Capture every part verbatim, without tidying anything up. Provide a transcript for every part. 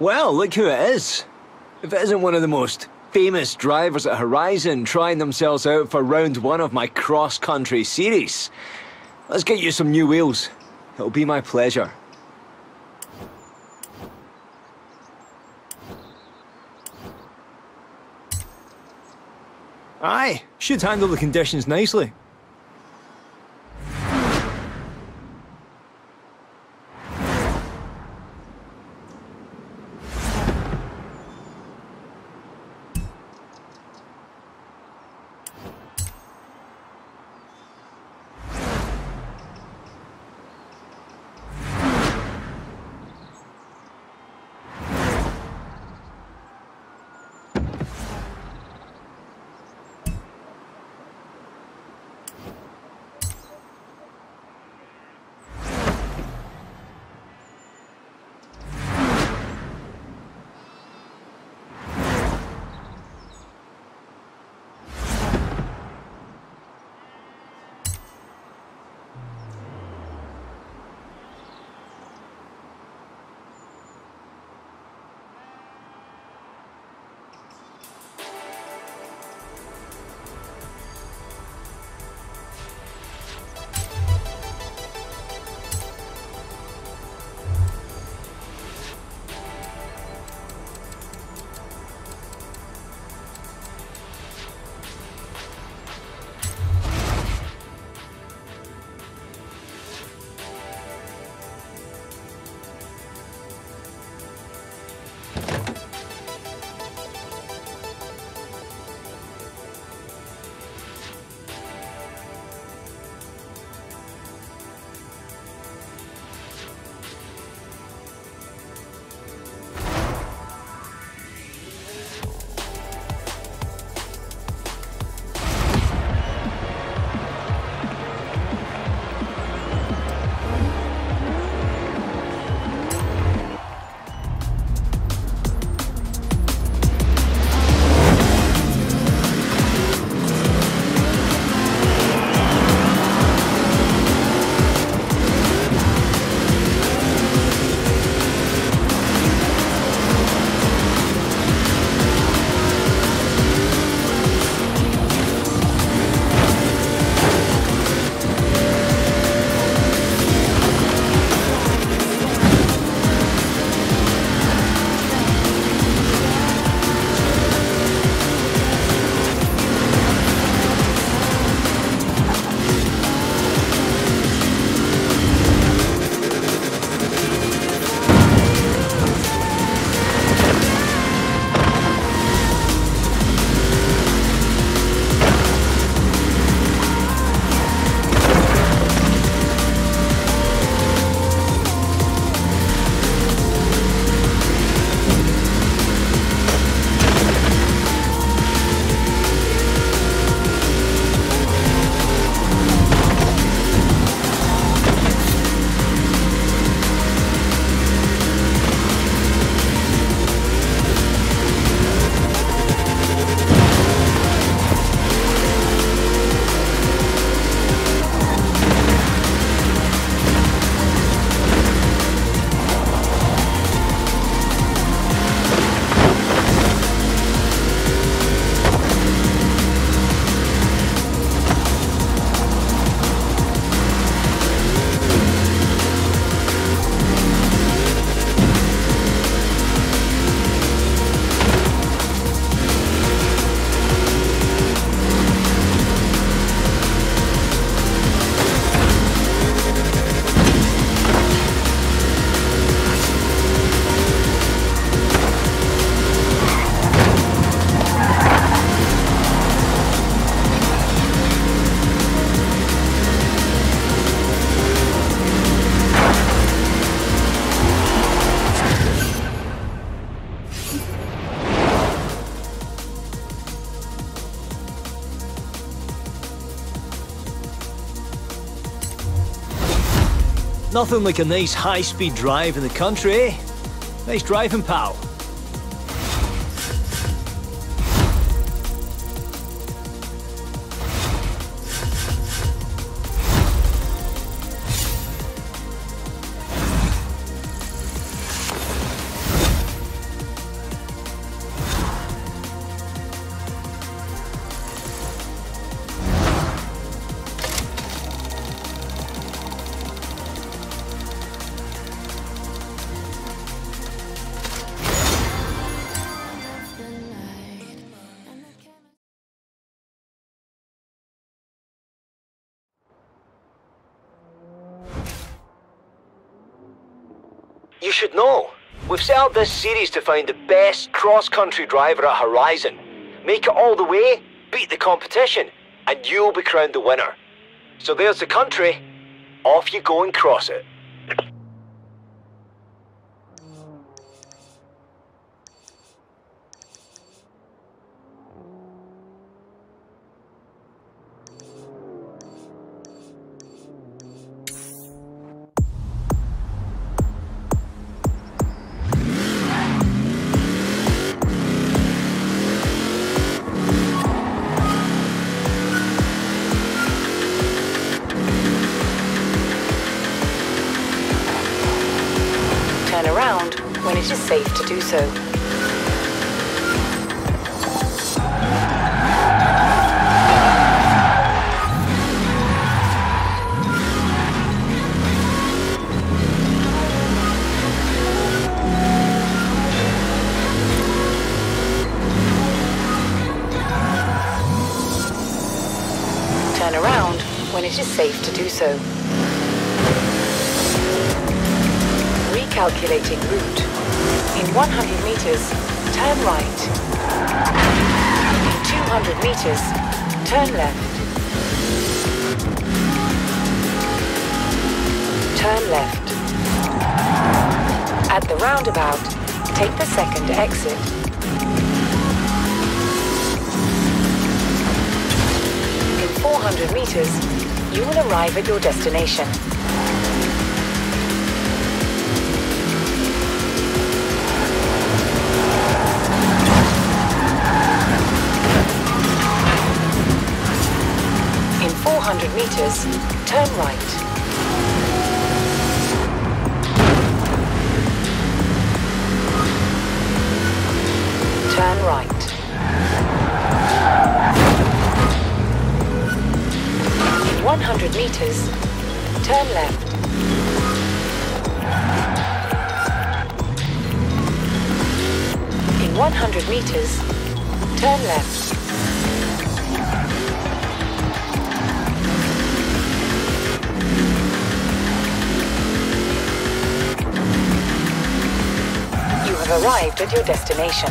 Well, look who it is. If it isn't one of the most famous drivers at Horizon trying themselves out for round one of my cross-country series. Let's get you some new wheels. It'll be my pleasure. Aye, should handle the conditions nicely. Nothing like a nice high-speed drive in the country, eh? Nice driving, pal. You should know. We've set up this series to find the best cross-country driver at Horizon. Make it all the way, beat the competition, and you'll be crowned the winner. So there's the country. Off you go and cross it. Turn around when it is safe to do so. Turn around when it is safe to do so. Recalculating route. In one hundred meters, turn right. In two hundred meters, turn left. Turn left. At the roundabout, take the second exit. In four hundred meters, you will arrive at your destination. four hundred meters, turn right. Turn right. In one hundred meters, turn left. In one hundred meters, turn left. Arrived at your destination.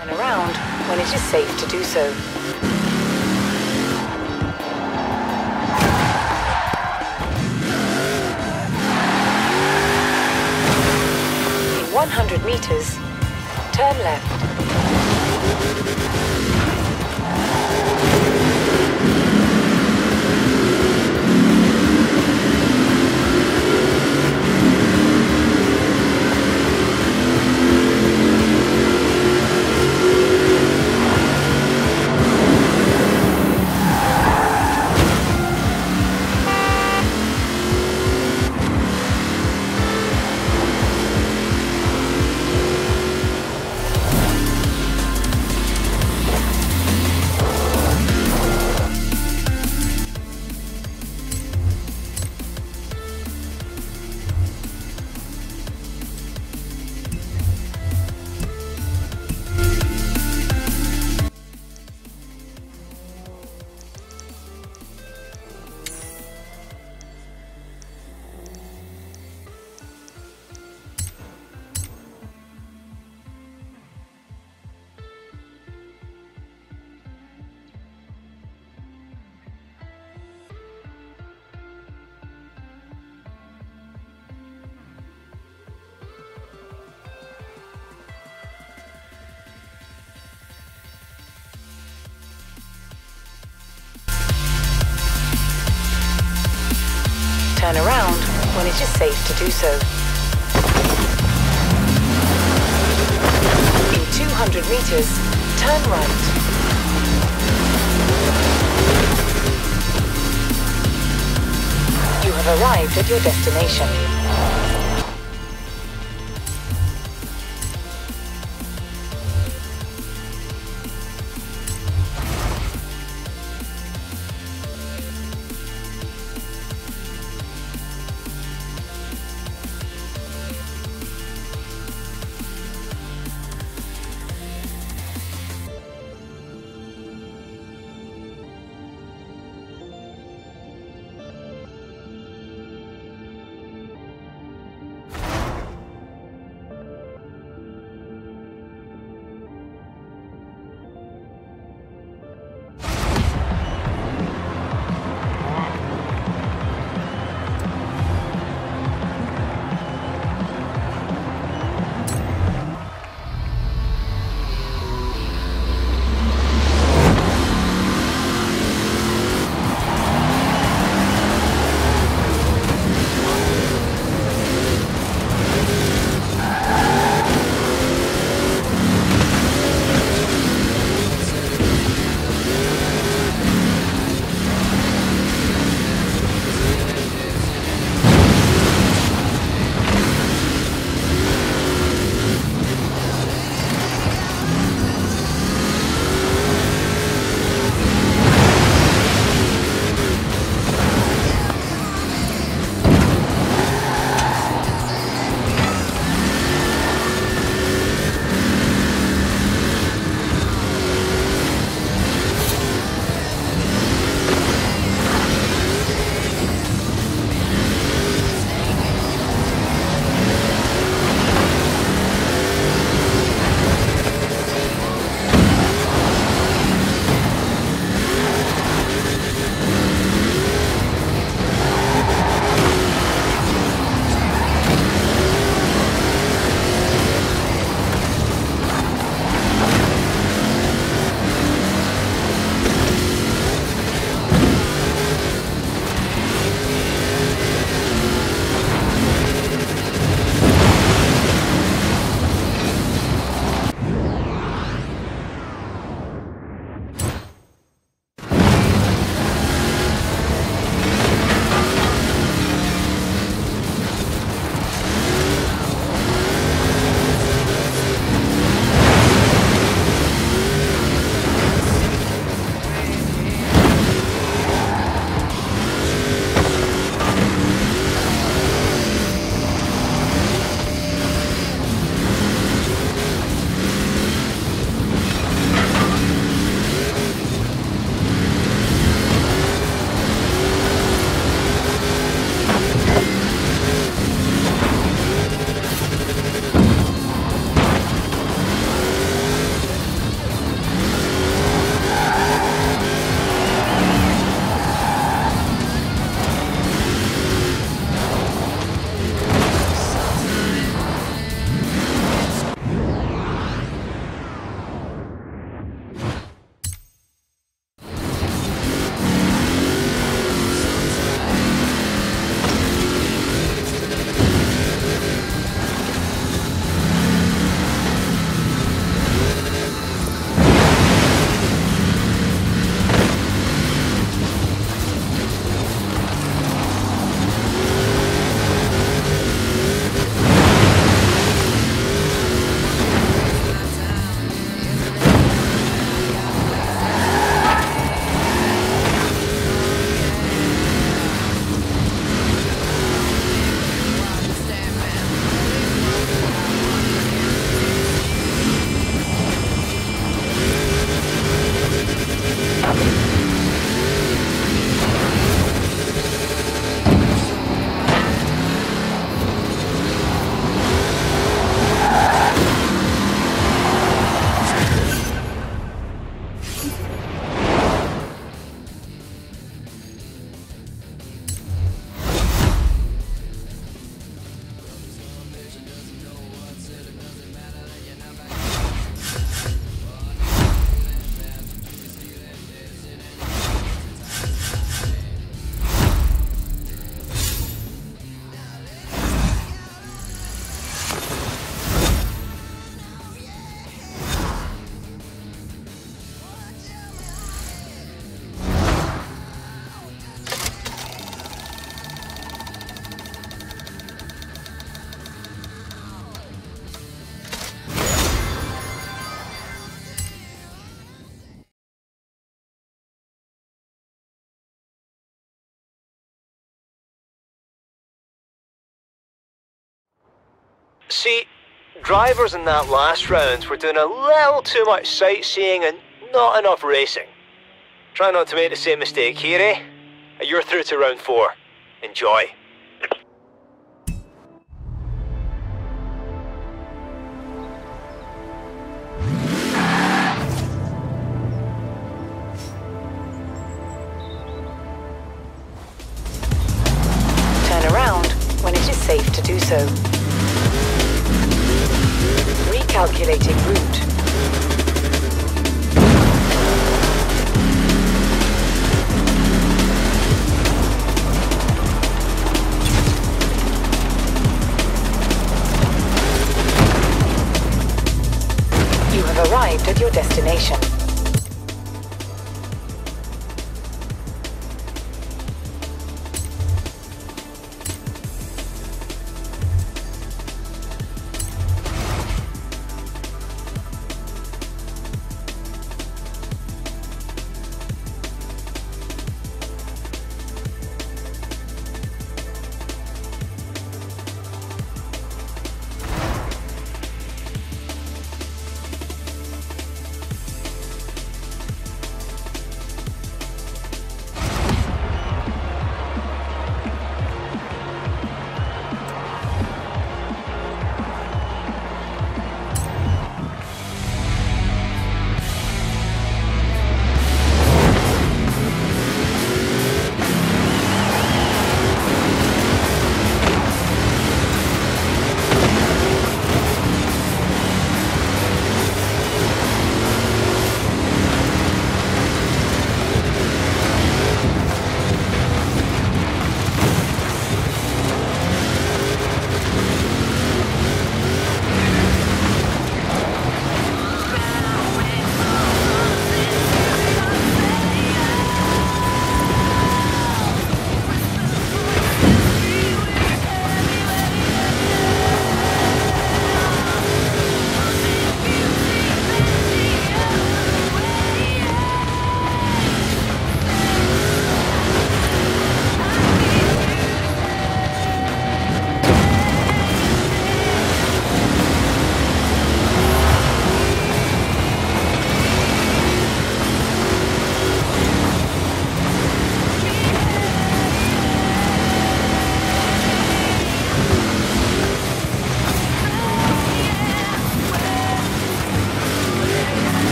Turn around when it is safe to do so. In one hundred meters, turn left. Turn around when it is safe to do so. In two hundred meters, turn right. You have arrived at your destination. See, drivers in that last round were doing a little too much sightseeing and not enough racing. Try not to make the same mistake here, eh? You're through to round four. Enjoy. Turn around when it is safe to do so. Recalculating route. You have arrived at your destination.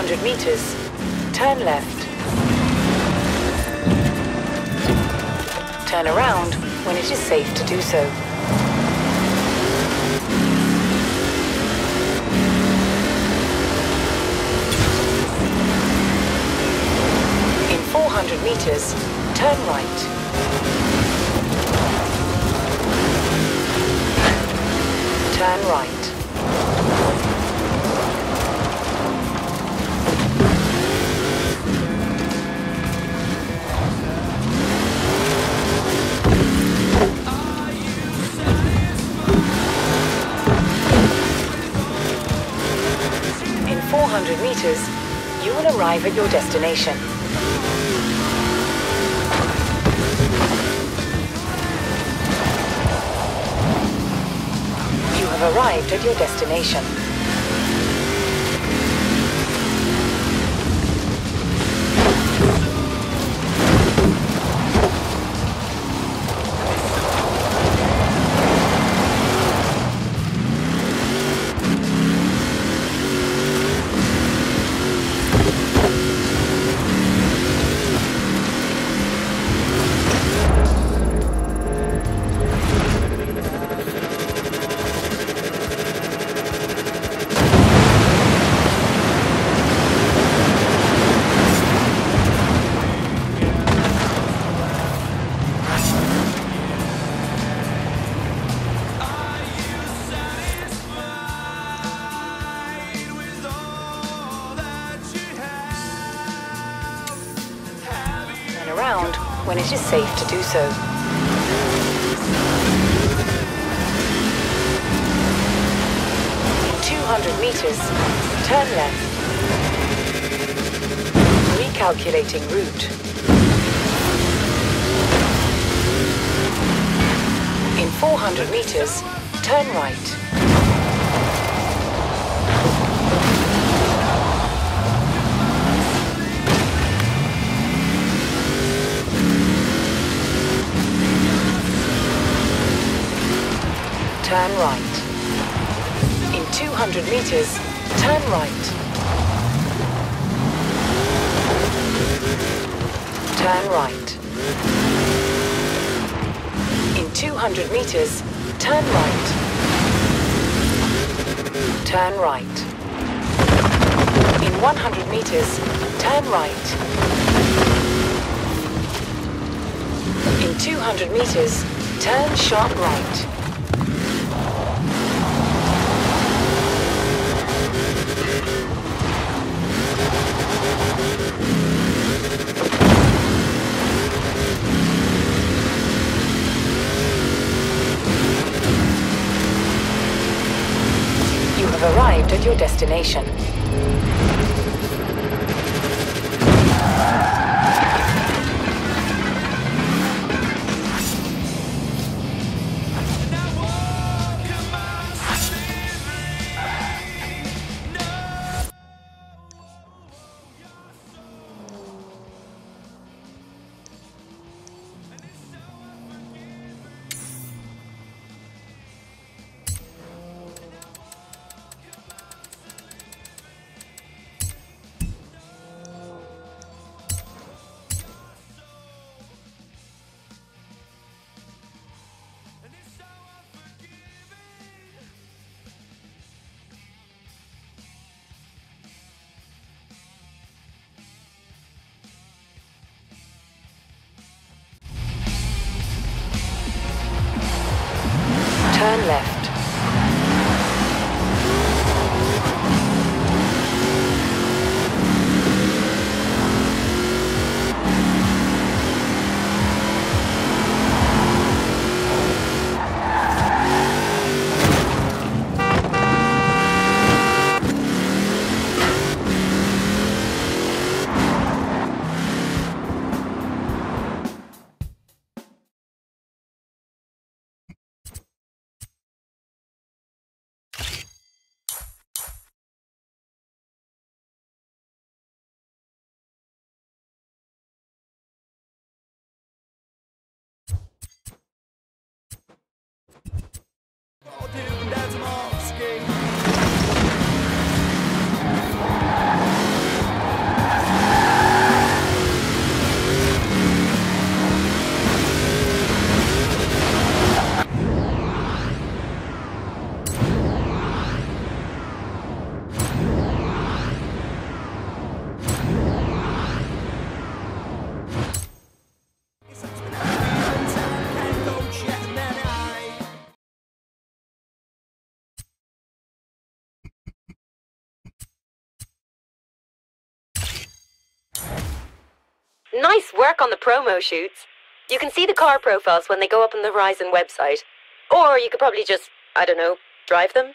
hundred meters, turn left. Turn around when it is safe to do so. In four hundred meters, turn right. Turn right. In four hundred meters, you will arrive at your destination. You have arrived at your destination. Around when it is safe to do so. In two hundred meters, turn left. Recalculating route. In four hundred meters, turn right. Turn right. In two hundred meters, turn right. Turn right. In two hundred meters, turn right. Turn right. In one hundred meters, turn right. In two hundred meters, turn sharp right. You have arrived at your destination. Nice work on the promo shoots. You can see the car profiles when they go up on the Horizon website. Or you could probably just, I don't know, drive them.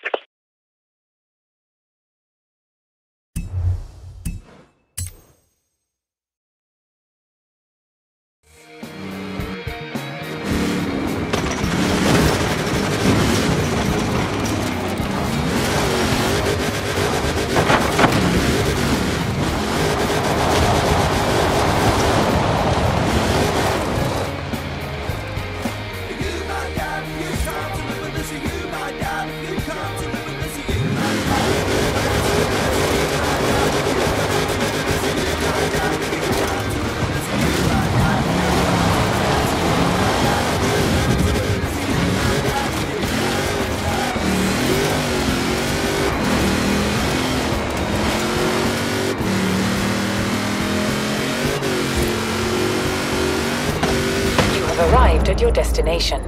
Arrived at your destination.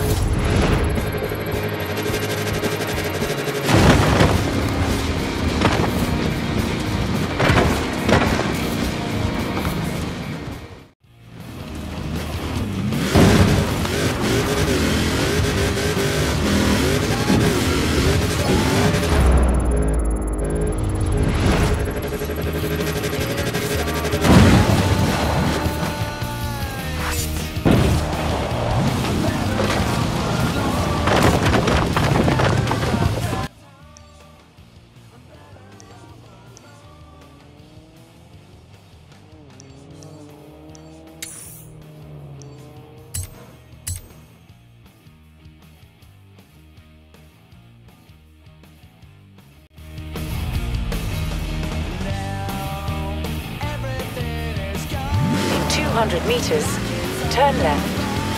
two hundred meters, turn left.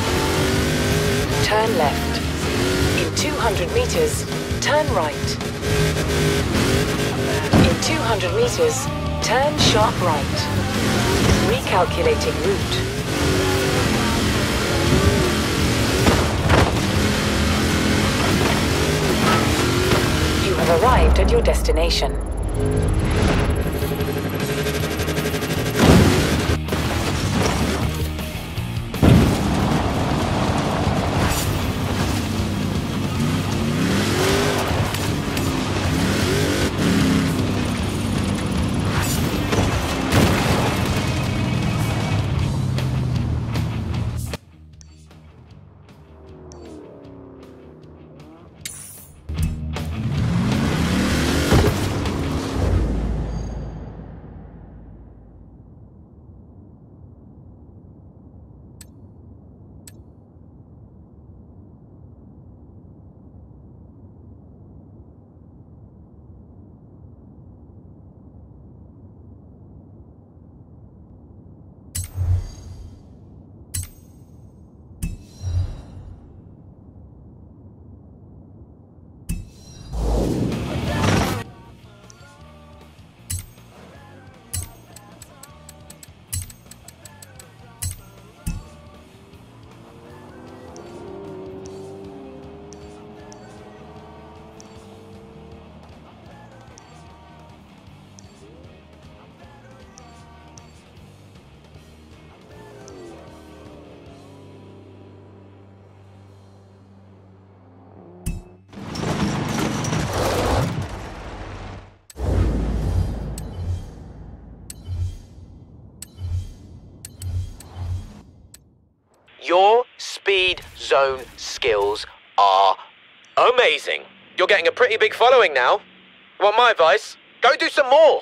Turn left. In two hundred meters, turn right. In two hundred meters, turn sharp right. Recalculating route. You have arrived at your destination. Your speed zone skills are amazing. You're getting a pretty big following now. Want my advice? Go do some more.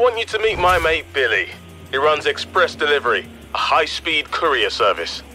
want you to meet my mate Billy. He runs Express Delivery, a high-speed courier service.